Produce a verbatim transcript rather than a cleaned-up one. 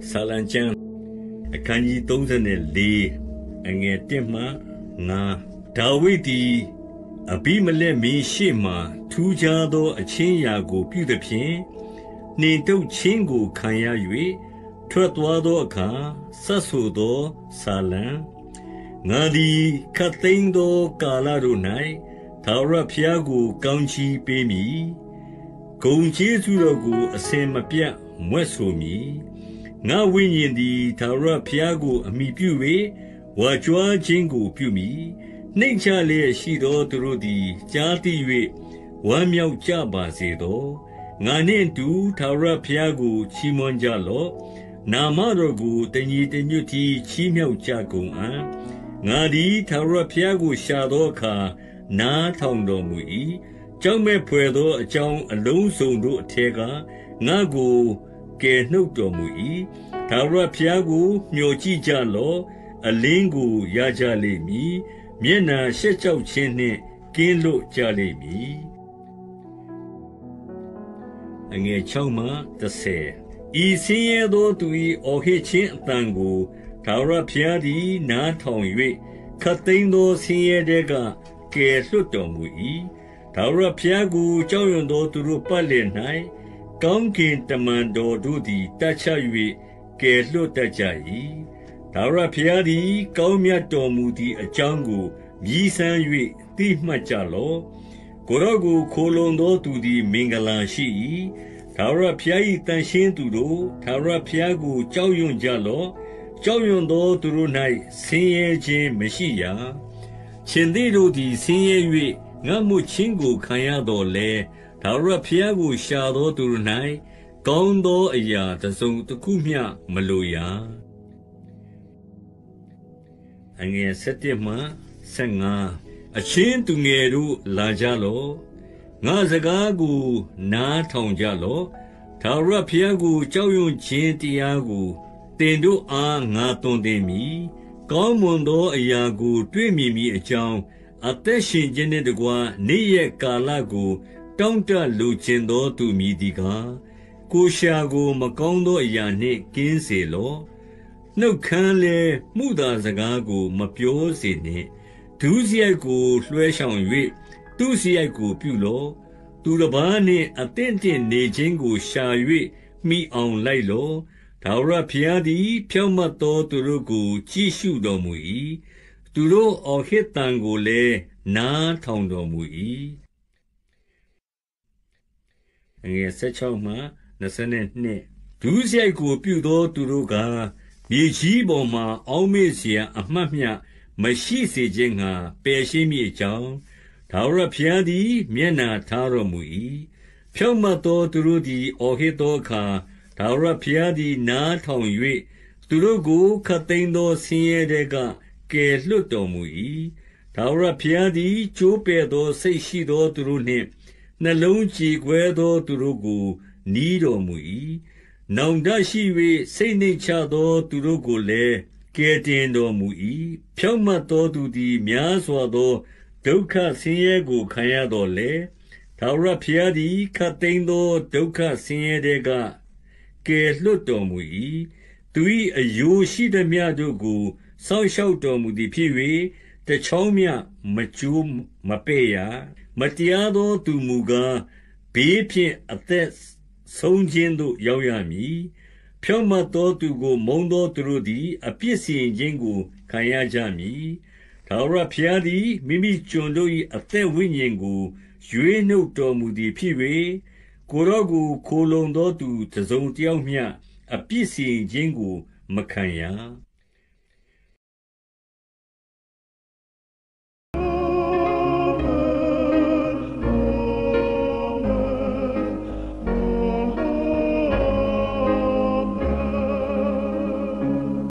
ဆာလံကျမ်းအခန်းကြီးသုံးဆယ်လေးအငယ်တစ်မှငါဒါဝိဒ်သည်အဘိမလက်မင်းရှေ့မှထူးခြားသောအချင်းရာကိုပြုသဖြင့်နှင်ထုတ်ခြင်းကိုခံရ၍ထွက်သွားသောအခါဆတ်ဆိုသောဆာလံငါသည်ခတ်သိမ်းသောကာလတို့၌ထာဝရဘုရားကိုကောင်းချီးပေးမည်ဂုဏ်ကျေးဇူးတော်ကိုအစဉ်မပြတ်မွဲ့ဆိုမည်ငါဝိညာဉ်သည်ထာဝရဘုရားကိုအမိပြု၍ဝါကြွားခြင်းကိုပြုမည်နှိမ့်ချလျက်ရှိသောသူတို့သည်ကြားသိ၍ဝမ်းမြောက်ကြပါစေသောငါနှင့်တူထာဝရဘုရားကိုချီးမွမ်းကြလော့နာမတော်ကိုတညီတညွတ်တီချီးမြှောက်ကြကုန်အံ့ငါသည်ထာဝရဘုရားကိုရှာသောအခါနားထောင်တော်မူ၏ကြောက်မဲ့ဖွယ်သောအကြောင်းအလုံးစုံတို့အထက်ကငါကိုကယ်နှုတ်တော်မူ၏ထာဝရဘုရားကိုမျှော်ကြည့်ကြလော့အလင်းကိုရကြလိမ့်မည်မျက်နှာရှက်ကြောက်ခြင်းနှင့်ကင်းလွတ်ကြလိမ့်မည်အငယ်၆မှ၁၀ဤဆင်းရဲသောသူ၏အော်ဟစ်ခြင်းအတန်ကိုထာဝရဘုရားသည်နားထောင်၍ခတ်သိမ်းသောဆင်းရဲတဲကကယ်လွတ်တော်မူ၏ထာဝရဘုရားကိုကြောက်ရွံ့သောသူတို့ပတ်လည်၌ကောင်းကင်တမန်တော်တို့သည်တပ်ချ၍ကယ်လွတ်တတ်ကြ၏ထာဝရဘုရားသည်ကောင်းမြတ်တော်မူသည့်အကြောင်းကိုမြည်ဆန်း၍သိမှတ်ကြလော့ကိုယ်တော်ကိုခိုလုံသောသူသည်မင်္ဂလာရှိ၏ထာဝရဘုရား၏တန်ရှင်းသူတို့ထာဝရဘုရားကိုကြောက်ရွံ့ကြလော့ကြောက်ရွံ့သောသူတို့၌ဆင်းရဲခြင်းမရှိရာရှင်သည်တို့သည်ဆင်းရဲ၍ငတ်မှုချင်းကိုခံရတော်လဲထာဝရဘုရားကိုရှာသောသူတို့၌ကောင်းသောအရာတစ်စုံတစ်ခုမျှမလိုရာအငယ်၁၁မှ၁၅အချင်းသူငယ်တို့လာကြလော့ငါစကားကိုနားထောင်ကြလော့ထာဝရဘုရားကိုကြောက်ရွံ့ခြင်းတရားကိုသင်တို့အားငါသွန်သင်မည်ကောင်းမွန်သောအရာကိုတွေ့မြင်မည်အကြောင်းအသက်ရှင်ခြင်းနှင့်တကွနေ့ရက်ကာလကိုတောင့်တလိုချင်သောသူမည်သည်ကားကိုရှာကိုမကောင်းသောအရာနှင့်ကင်းစေလော့နှုတ်ခမ်းလဲမှုသာစကားကိုမပြောစေနှင့်ဒုစရိုက်ကိုလွှဲဆောင်၍သူစရိုက်ကိုပြုလော့သူတစ်ပါးနှင့်အသင့်တင့်နေခြင်းကိုရှာ၍မိအောင်လိုက်လော့ထာဝရဘုရားသည်ဖြောင့်မတ်သောသူတို့ကိုကြည့်ရှုတော်မူ၏သူတို့အော်ဟစ်တန်ကိုလည်းနားထောင်တော်မူ၏အငယ်၁၆မှ၂၂ဒုစရိုက်ကိုပြုသောသူတို့ကမြေကြီးပေါ်မှအောက်မေ့เสียအမှတ်မျှမရှိစေခြင်းငှာပယ်ရှင်းမည်အကြောင်းထာဝရဘုရားသည်မျက်နှာထားတော်မူ၏ဖြောင့်မတ်သောသူတို့သည်အော်ဟစ်သောအခါထာဝရဘုရားသည်နားထောင်၍သူတို့ကိုခတ်သိမ်းသောဆင်းရဲတဲကကယ်လွတ်တော်မူ၏ထာဝရဘုရားသည်ကျိုးပဲ့သောစိတ်ရှိသောသူတို့နှင့်နှလုံးကြည်ခွဲသောသူတို့ကိုနီးတော်မူ၏နောင်တရှိ၍စိတ်နှိမ့်ချသောသူတို့ကိုလည်းကယ်တင်တော်မူ၏ဖြောင့်မတ်သောသူသည်များစွာသောဒုက္ခဆင်းရဲကိုခံရတော်လဲထာဝရဘုရားသည်ခတ်သိမ်းသောဒုက္ခဆင်းရဲတဲကကယ်လွတ်တော်မူ၏သူ၏အယိုးရှိသမျှတို့ကိုစောင့်ရှောက်တော်မူသည်ဖြစ်၍တချောင်းမျှမကျိုးမပဲ့ရမတရားသောသူမူကားဘေးဖြင့်အသက်ဆုံးခြင်းသို့ရောက်ရမည်ဖြောင့်မတ်သောသူကိုမုန်းသောသူတို့သည်အပြစ်စီရင်ခြင်းကိုခံရကြမည်ထာဝရဘုရားသည်မိမိကျွန်တို့၏အသက်ဝိညာဉ်ကိုရွေးနှုတ်တော်မူသည်ဖြစ်၍ကိုယ်တော်ကိုခိုလုံသောသူတစ်စုံတစ်ယောက်မျှအပြစ်စီရင်ခြင်းကိုမခံရ